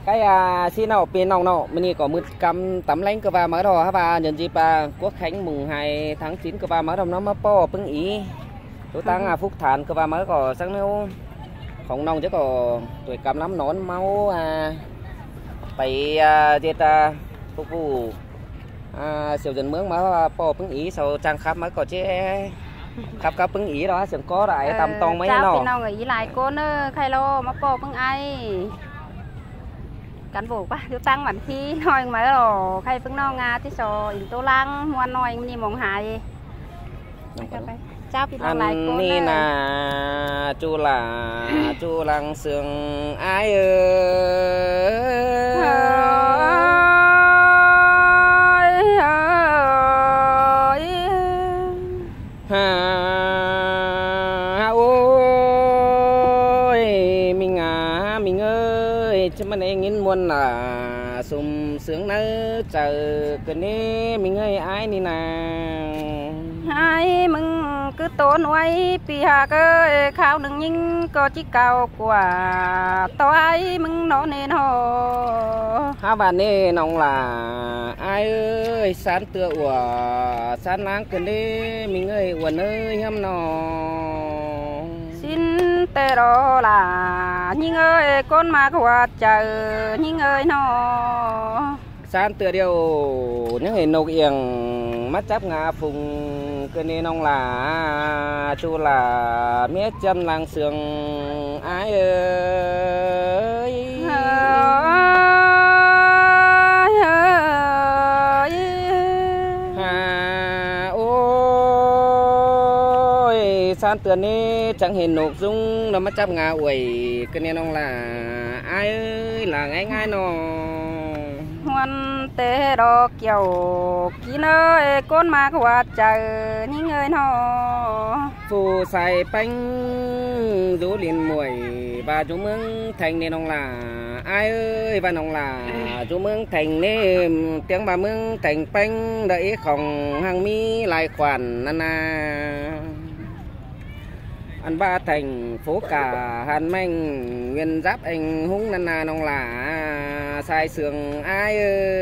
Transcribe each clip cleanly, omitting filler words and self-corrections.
cái xin nào bên nòng nọ mình có 100 tấm lánh cơ va mới rồi và nhân dịp quốc khánh mùng 2 tháng 9 cơ va mới rồi nó mới po bưng ý tôi tăng phúc thản cơ va mới có sáng nếu không nòng chứ có tuổi cầm lắm nón máu phải diệt phục vụ siêu dần mướn mà po bưng ý sau trang khắp mới có chứ khắp các bưng ý đó sừng có lại tầm tông mấy nọ nào người lại cô nó khai lô mà po bưng ai cán bộ quá chú tăng bản thi nói mà rồi khai phương no nga tí sò in tô lang mua nói đi mong hại chàoพี่น้องหลายคนนี่นะจูลังเสืองอ้ายโอ้ยมิงเอ้ยจะมันเองงินมวนsum sướng nỡ chờ cái này mình ơi ai nè ai mừng cứ tốn nuôi pi hà cái khao đừng nhưng có chiếc cao quả to ai mừng nó nên hồ ha bạn nè nòng là ai ơi sáng tựa của sáng nắng cái này mình ơi quần ơi hâm nò xin tê đó là nhưng ơi con mà quạt chờ nhưng ơi nó san tựa điều những người nấu yềng mắt chắp ngà phùng cái này nông là chu là miết chân làng sườn ai ơi ôi san tựa này chẳng hiện nộp dung nó mắt chắp ngà uầy cái này nông là ai ơi là ngay nó hoan tê đo kiểu kỹ nơi con mà quạt chờ những người nó phù xài bánh rú liền muội và chú mương thành nên ông là ai ơi và ông là chú mương thành nên tiếng bà mương thành bánh đợi khổng hàng mi lại khoản nana anh ba thành phố cả hàn manh nguyên giáp anh húng nana nong là sai sườn ai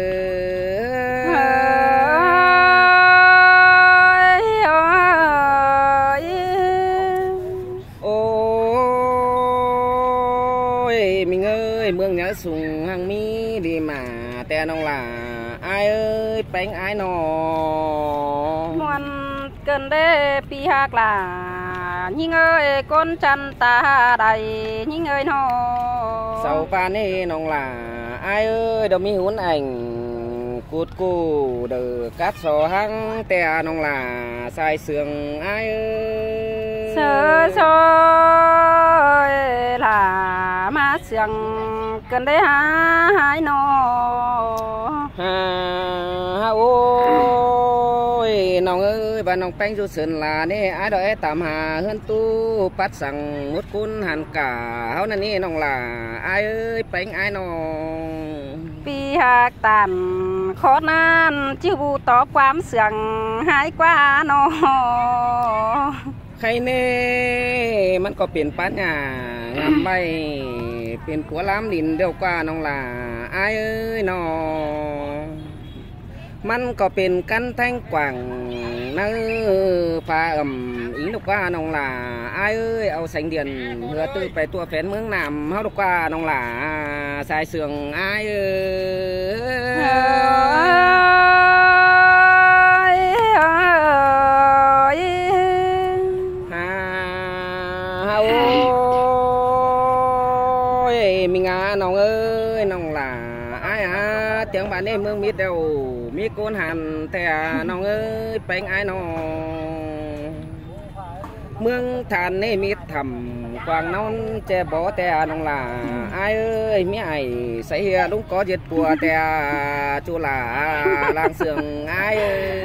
ôi mình ơi mương nhớ sùng hàng mi đi mà te nong là ai ơi bánh ai nọ ngoan cần đê pi hạc là nhưng ơi con chăn ta đầy nhưng ơi nó sau ba này nong là ai ơi đâu mi huấn ảnh cút cù đờ cát sò hăng te nong là sai sườn ai ơi sơ là má sườn cần đấy hai nó ôi nong ơi và nong bánh du sườn là nè ai đợi tạm hà hơn tu bắt rằng một cún hàn cả hao nè nong là ai ơi bánh ai nó pi hạc tàn khó nan chiêu bu tó quám sườn hai quá nó khay nèมันก็เปลี่ยนปัญญางามใบเปลี่ยนขัวล้ำดินเดียวกว่าน้องล่ะอายเอ้ยน้อมันก็เป็นกันแท่งกว่างเนื้อฟ้าอีนกว่าน้องล่ะอายเอ้ยเอาแสงเดือนเพื่อตื้อไปตัวแฟนเมืองน้ำเฮาดกว่าน้องล่ะสายเสื่องอายเอ้ยmình nòng ơi nòng là ai tiếng bạn ấy mương mít đâu mít côn hàn thè nòng ơi bánh ai nó mương than ấy mít thầm quàng non che bó thè nòng là ai ơi mía ai xây đúng có diệt của thè chú là làng sườn ai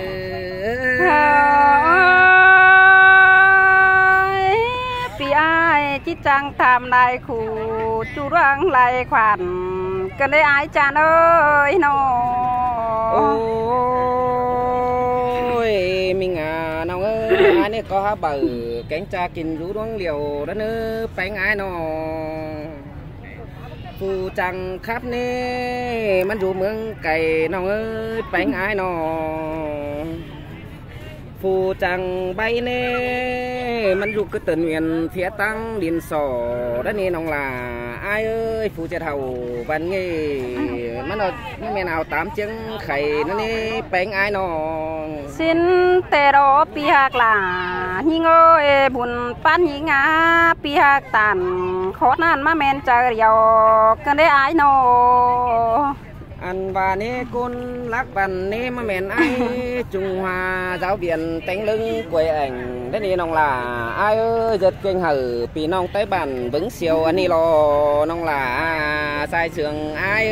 ai chỉ trang tham đại khu chú răng lại khoản cần đấy ai cha ơi nó ôi mình nào ơi ai này có bờ cánh cha kinh rú đoán liều đó nữa bánh ai nó phù chẳng khắp nêมันอยู่เมืองไก่น้องเอ้ยแป้งอายน้องphù chẳng bay nêมันอยู่cái tận miền phía tăng điền sò đó nèน้องlà ai ơi phù chết hầu văn ngheมันở những miền nào tám tiếng khẩy nó nè bánh ai nó xin tê đó pi hạc là nhinh ơi buồn pan nhinh á pi hạc tàn khó nan mà men chờ điều cần để ai nó ăn và nê côn lắc bàn nê mà mền ai Trung Hoa giáo viện tánh lưng quê ảnh đấy nè nong là ai ơi giật kinh hở pì nong tới bàn vững siêu anh đi lo nong là sai trường ai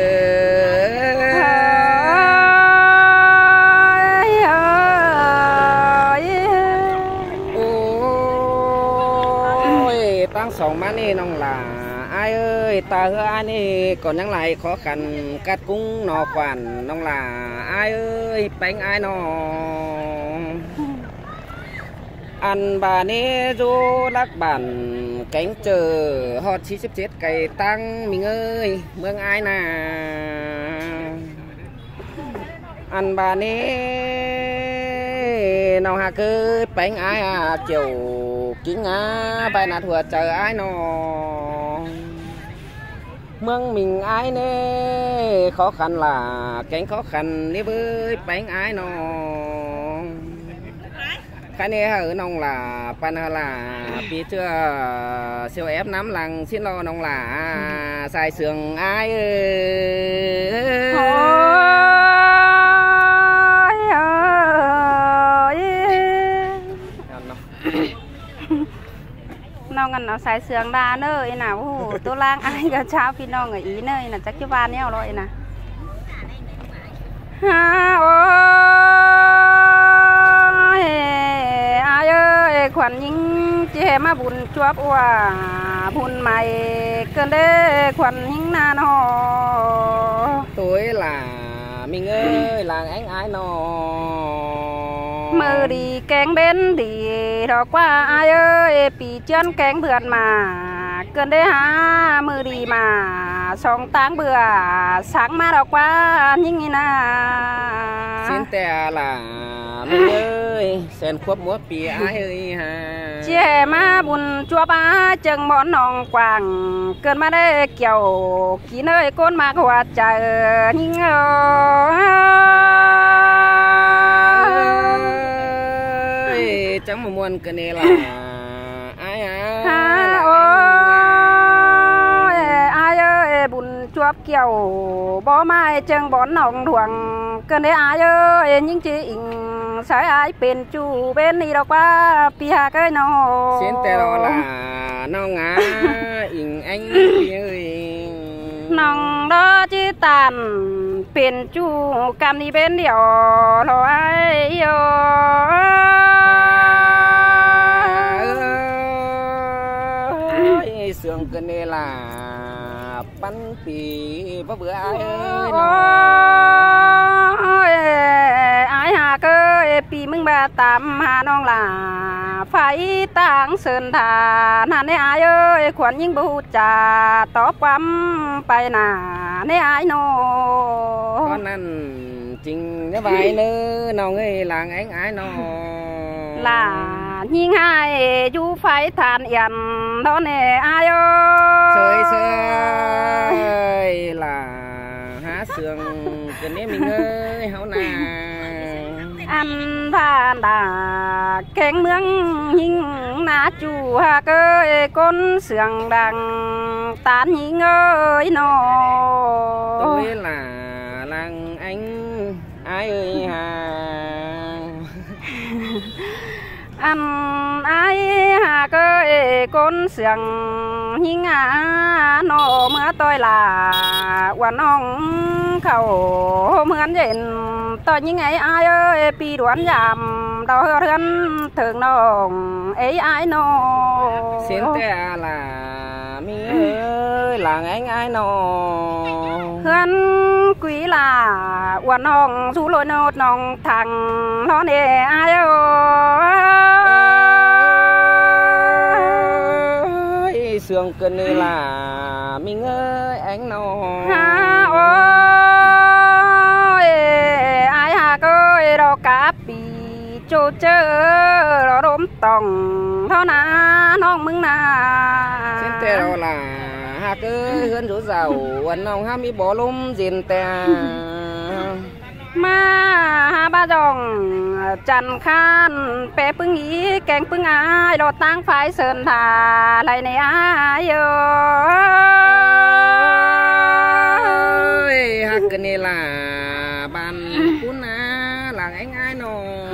ôi tăng sòng má nè nong là ai ơi ta hứa ai nè còn nhắc lại khó khăn cắt cúng nọ khoản nong là ai ơi bánh ai nọ ăn bà nè vô lắc bản cánh chờ hot chi xếp chết cày tăng mình ơi mương ai nà ăn bà nè nào hà cơ bánh ai à chiều kính á bài nạt hùa chờ ai nọ mương mình ai nè khó khăn là cánh khó khăn đi với bánh ai nọ cái này ở nông là pan là phía chưa siêu ép nắm lằng xin lo nông là xài sườn ai nong ăn nó xài sườn đa nơi nào tôi lang ai cả cháo phi nong ở ý nơi là chắc cái van nhau rồi nè ai ơi khoản những chị mà bùn chuột qua bùn mày cơn đê khoản những na nó tôi là mình ơi là anh ai nó mơ đi kén bên đi đó qua ai ơi bị chân kén vượt mà cơn đê há mơ đi mà xong tháng bữa sáng mà đó qua những gì na xin tè là mình ơi sen khuất múa pì ai ơi ha chị mà buồn chua ba chân món nòng quàng cơn mà đây kiểu kỹ nơi con mà hoa chờ nhưng chẳng mà muốn cái này là ai ai ơi buồn chua kiểu bó mai chân bón nòng dhuồng cơn đấy ai ơi những chị sai ai bên chú bên đi đâu qua pia cái nó xin tè đó là nó ngã in anh ơi nòng đó chỉ tàn bên chú cam đi bên điều lo ai sương cái này là bắn pì bữa bữa ai ơi ai hà cơ pì mừng ba tám hà nong là phải tang sơn thà nà nè ai ơi khoản những bù trà tó quắm bay nà nè ai nô con ăn chính cái vài nữa nào người làng anh ai nó là nhưng hai chú phải than yên đó nè ai ơi chơi là há sườn cái này mình ơi hảo nà ăn than đã kén mương nhưng na chú hà cơ con sườn đằng tán nhưng ơi nó tôi là làng anh ai ơi hà ăn ai hà cơ con sườn nhưng nó mới tôi là quan ông khẩu mướn vậy tôi những ngày ai ơi pi đoán giảm đau hơn thường nó ấy ai nó xin tè là mi ơi làng anh ai nó hơn quý là quan ông du lôi nốt nòng thằng nó nè ai ơi sương cơn là mình ơi anh nó ha ôi ai hà ơi đâu cá bì chỗ chơ rồi đốm tòng thao na non mưng na xin tè đâu là hà cơ hơn chỗ giàu anh ông ham mi bỏ lum diền tè mà ba dòng chăn khan bé pưng ý kèn pưng ai đồ tăng phải sơn thà lại này ai ơi hà cơ này là bàn cún à là anh ai nó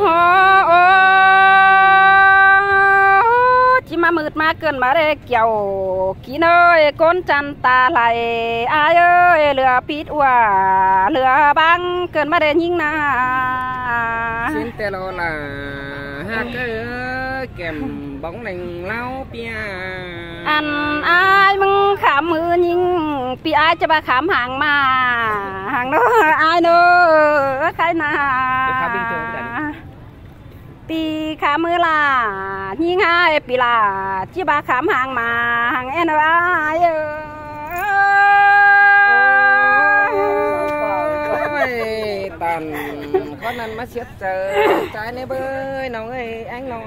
chỉ mà mượt mà cơn mà để kiểu kỹ nơi con chăn ta lại ai ơi lừa pít quả lừa băng cơn mà để nhìn na xin tè lo là hà cơ kèm bóng lành lau pia ăn ai mừng khám mưa nhìn pi ai cho ba khám hàng mà hàng đó ai nữa cái nào pi khám mưa là nhìn ai pi là chỉ ba khám hàng mà hàng em ai ơi tàn con ăn mắt xiết chờ trái này bơi nó ơi anh nó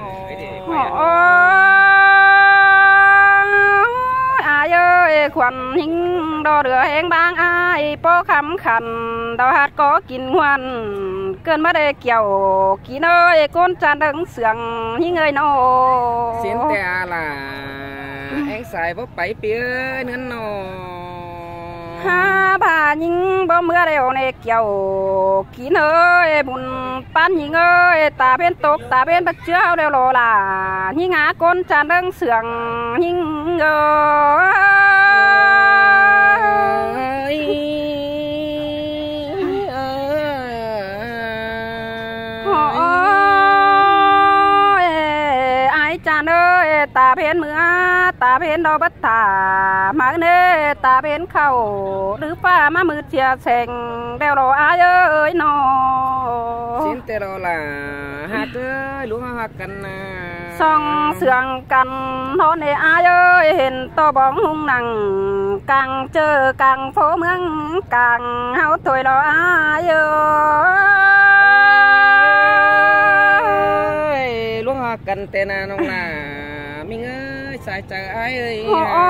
ai ơi khoan hình đo đưa hẹn bang ai po khăm khăn đào hạt có kín ngoan cơn mắt để kiểu kín ơi con tràn đứng sườn như người nó xin tè là anh xài bóp bảy phía nữa nó ha bà nhìn bom mưa đều này kiểu kín ơi bùn pan nhìn ơi ta bên tốc ta bên bắt cháo đều lò là nhìn ngã con tràn đứng sườn nhìn ơi ai tràn ơi ta bên mưa ta bên đó bất thả mà nè ta bên khẩu đứa pha mà mưa chia sẻ đeo đồ ai ơi nó xin tè đó là hạt ơi lúa hạt cần song sườn cần nó nè ai ơi hình to bóng hung nặng càng chờ càng phố mương càng háo tuổi đó ai ơi lúa hạt cần tên là nông là mình ơi xài chờ ai ơi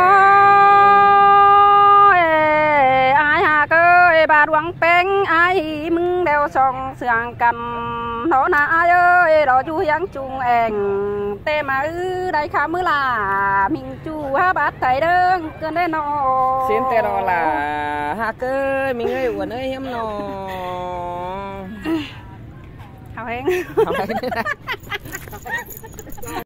ai hà ơi bà đoán bén ai mừng đeo song sườn cần nó là ai ơi đó chú yang chung em tê mà đây khám mới là mình chú ha bát thấy đơn cơn đây nó xin tê đó là hà cơ mình ơi uẩn ơi em nó hào hẹn